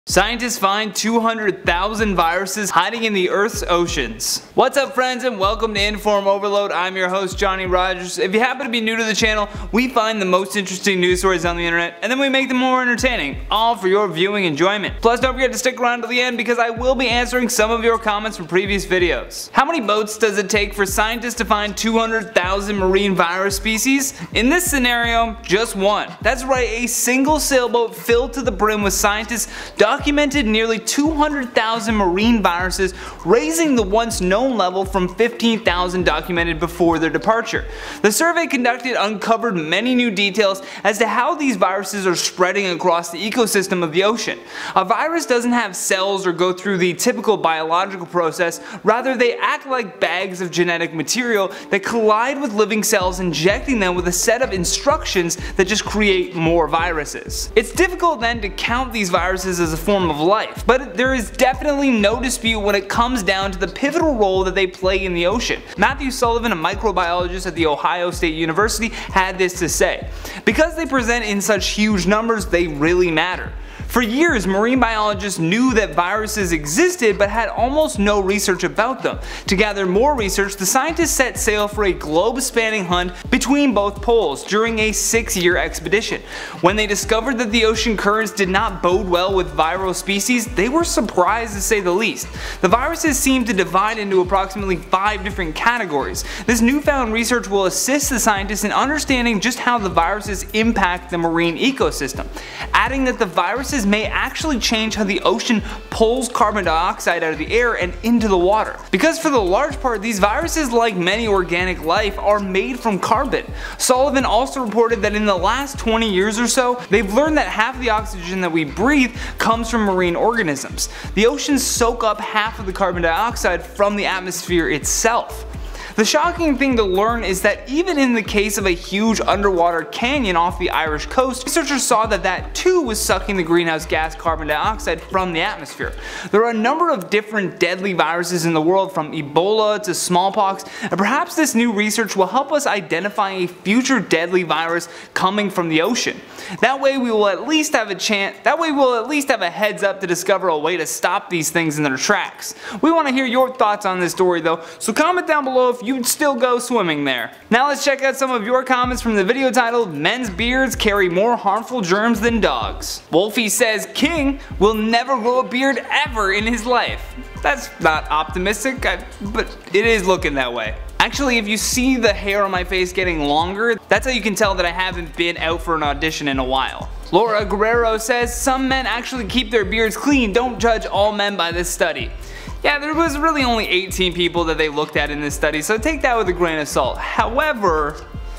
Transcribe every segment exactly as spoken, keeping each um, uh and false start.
Scientists find two hundred thousand viruses hiding in the Earth's oceans. What's up, friends, and welcome to Inform Overload. I'm your host, Johnny Rogers. If you happen to be new to the channel, we find the most interesting news stories on the internet and then we make them more entertaining, all for your viewing enjoyment. Plus, don't forget to stick around to the end because I will be answering some of your comments from previous videos. How many boats does it take for scientists to find two hundred thousand marine virus species? In this scenario, just one. That's right, a single sailboat filled to the brim with scientists documented nearly two hundred thousand marine viruses, raising the once known level from fifteen thousand documented before their departure. The survey conducted uncovered many new details as to how these viruses are spreading across the ecosystem of the ocean. A virus doesn't have cells or go through the typical biological process, rather they act like bags of genetic material that collide with living cells, injecting them with a set of instructions that just create more viruses. It's difficult then to count these viruses as a form of life, but there is definitely no dispute when it comes down to the pivotal role that they play in the ocean. Matthew Sullivan, a microbiologist at The Ohio State University, had this to say: "Because they present in such huge numbers, they really matter. For years, marine biologists knew that viruses existed but had almost no research about them. To gather more research, the scientists set sail for a globe-spanning hunt between both poles during a six-year expedition. When they discovered that the ocean currents did not bode well with viral species, they were surprised to say the least. The viruses seemed to divide into approximately five different categories. This newfound research will assist the scientists in understanding just how the viruses impact the marine ecosystem, adding that the viruses may actually change how the ocean pulls carbon dioxide out of the air and into the water. Because for the large part, these viruses, like many organic life, are made from carbon." Sullivan also reported that in the last twenty years or so, they've learned that half of the oxygen that we breathe comes from marine organisms. The oceans soak up half of the carbon dioxide from the atmosphere itself. The shocking thing to learn is that even in the case of a huge underwater canyon off the Irish coast, researchers saw that that too was sucking the greenhouse gas carbon dioxide from the atmosphere. There are a number of different deadly viruses in the world, from Ebola to smallpox, and perhaps this new research will help us identify a future deadly virus coming from the ocean. That way we will at least have a chance, that way we'll at least have a heads up to discover a way to stop these things in their tracks. We want to hear your thoughts on this story though, so comment down below if you'd still go swimming there. Now let's check out some of your comments from the video titled "Men's beards carry more harmful germs than dogs." Wolfie says King will never grow a beard ever in his life. That's not optimistic, I, but it is looking that way. Actually, if you see the hair on my face getting longer, that's how you can tell that I haven't been out for an audition in a while. Laura Guerrero says some men actually keep their beards clean. Don't judge all men by this study. Yeah, there was really only eighteen people that they looked at in this study, so take that with a grain of salt. However,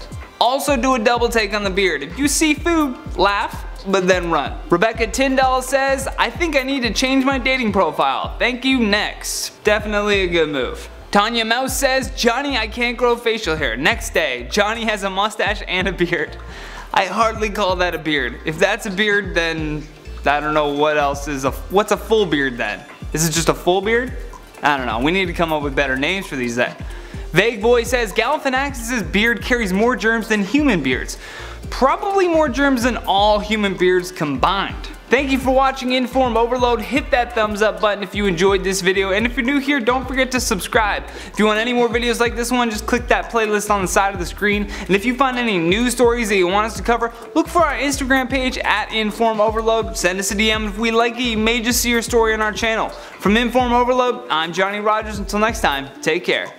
also do a double take on the beard. If you see food, laugh, but then run. Rebecca Tyndall says, "I think I need to change my dating profile. Thank you, next." Definitely a good move. Tanya Mouse says, "Johnny, I can't grow facial hair." Next day, Johnny has a mustache and a beard. I hardly call that a beard. If that's a beard, then I don't know what else is a, what's a full beard then? Is it just a full beard? I don't know, we need to come up with better names for these then. Vague Boy says, "Galifianakis' beard carries more germs than human beards." Probably more germs than all human beards combined. Thank you for watching Inform Overload. Hit that thumbs up button if you enjoyed this video, and if you're new here, don't forget to subscribe. If you want any more videos like this one, just click that playlist on the side of the screen, and if you find any news stories that you want us to cover, look for our Instagram page at Inform Overload. Send us a D M if we like it. You may just see your story on our channel. From Inform Overload, I'm Johnny Rogers. Until next time, take care.